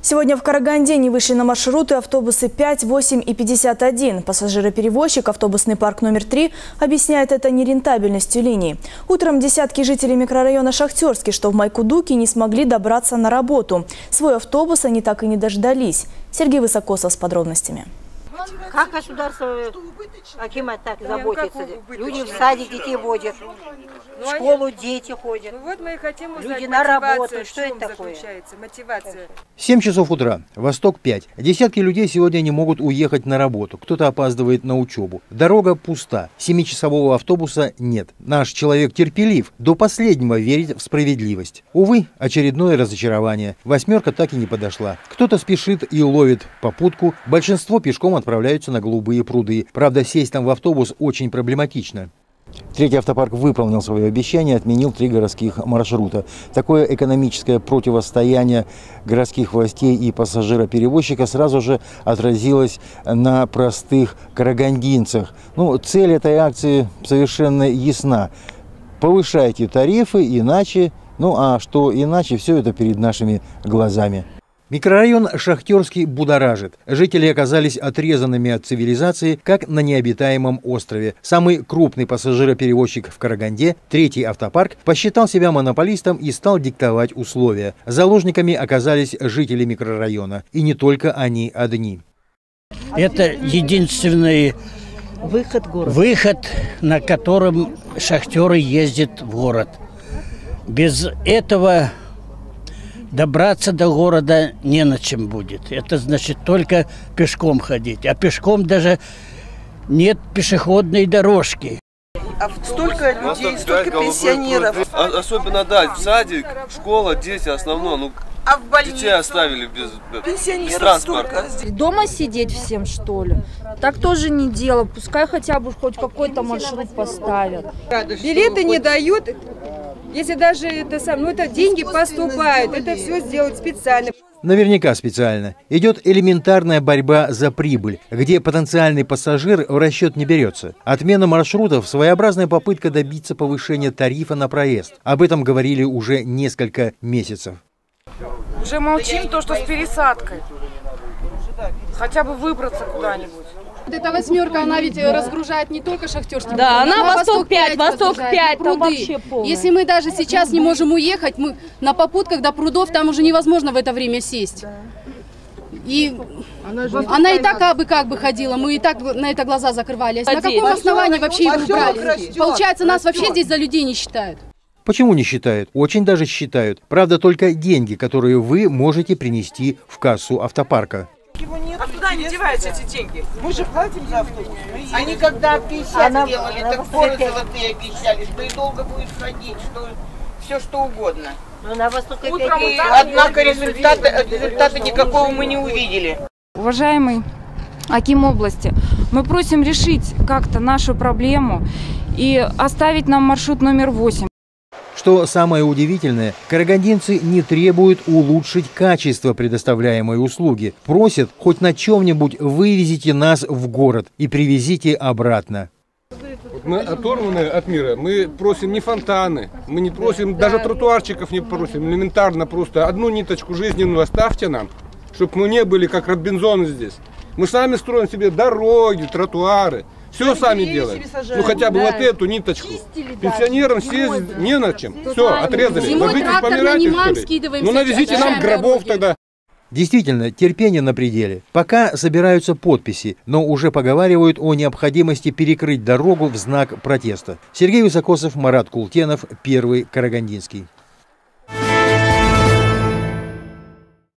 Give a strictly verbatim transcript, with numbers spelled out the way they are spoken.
Сегодня в Караганде не вышли на маршруты автобусы пять, восемь и пятьдесят один. Пассажироперевозчик автобусный парк номер три объясняет это нерентабельностью линии. Утром десятки жителей микрорайона Шахтерский, что в Майкудуке, не смогли добраться на работу. Свой автобус они так и не дождались. Сергей Высокосов с подробностями. Как государство, Акимат так заботится? Люди в садик детей водят, в школу дети ходят, ну вот мы и хотим узнать, люди на работу. Что это такое? Мотивация. семь часов утра, Восток пять. Десятки людей сегодня не могут уехать на работу. Кто-то опаздывает на учебу. Дорога пуста. Семичасового автобуса нет. Наш человек терпелив, до последнего верит в справедливость. Увы, очередное разочарование. Восьмерка так и не подошла. Кто-то спешит и ловит попутку. Большинство пешком отправляются на Голубые пруды. Правда, сесть там в автобус очень проблематично. Третий автопарк выполнил свое обещание, отменил три городских маршрута. Такое экономическое противостояние городских властей и пассажироперевозчика сразу же отразилось на простых карагандинцах. Ну, цель этой акции совершенно ясна. Повышайте тарифы, иначе, ну а что иначе, все это перед нашими глазами. Микрорайон Шахтерский будоражит. Жители оказались отрезанными от цивилизации, как на необитаемом острове. Самый крупный пассажироперевозчик в Караганде, третий автопарк, посчитал себя монополистом и стал диктовать условия. Заложниками оказались жители микрорайона. И не только они одни. Это единственный выход, выход, на котором шахтеры ездят в город. Без этого добраться до города не на чем будет. Это значит только пешком ходить. А пешком даже нет пешеходной дорожки. А столько людей, столько пенсионеров. Особенно, да, в садик, школа, дети основное. Ну, а в больницу? Детей оставили без, без транспорта. Дома сидеть всем, что ли? Так тоже не дело. Пускай хотя бы хоть какой-то маршрут поставят. Билеты не дают. Если даже это сам, ну это деньги поступают, это все сделать специально. Наверняка специально. Идет элементарная борьба за прибыль, где потенциальный пассажир в расчет не берется. Отмена маршрутов – своеобразная попытка добиться повышения тарифа на проезд. Об этом говорили уже несколько месяцев. Уже молчим то, что с пересадкой. Хотя бы выбраться куда-нибудь. Эта восьмерка, она ведь разгружает не только Шахтерский. Да, она Восток пять, Восток пять, там вообще полная. Если мы даже сейчас не можем уехать, мы на попутках до прудов, там уже невозможно в это время сесть. И она, она и так как бы, как бы ходила, мы и так на это глаза закрывали. На каком основании вообще их убрали? Получается, нас вообще здесь за людей не считают. Почему не считают? Очень даже считают. Правда, только деньги, которые вы можете принести в кассу автопарка. Нет, а куда они деваются, эти деньги? Мы же платим за автобус. Они когда пятьдесят она, делали, она так горы золотые обещали, что и долго будет ходить, что все что угодно. Но на Востоке Утром, и, однако результата, результата никакого мы не увидели. Уважаемый Аким области, мы просим решить как-то нашу проблему и оставить нам маршрут номер восемь. Что самое удивительное, карагандинцы не требуют улучшить качество предоставляемой услуги. Просят, хоть на чем-нибудь вывезите нас в город и привезите обратно. Мы оторваны от мира, мы просим не фонтаны, мы не просим, даже тротуарчиков не просим, элементарно просто одну ниточку жизненную оставьте нам, чтобы мы не были как Робинзоны здесь. Мы сами строим себе дороги, тротуары. Все сами делаем. Ну хотя бы да. вот эту ниточку. Чистили, пенсионерам да, съездить не на чем. Все, отрезали. Ложитесь, помирайте, что ли? Ну навезите нам гробов тогда. Действительно, терпение на пределе. Пока собираются подписи, но уже поговаривают о необходимости перекрыть дорогу в знак протеста. Сергей Высокосов, Марат Култенов, Первый Карагандинский.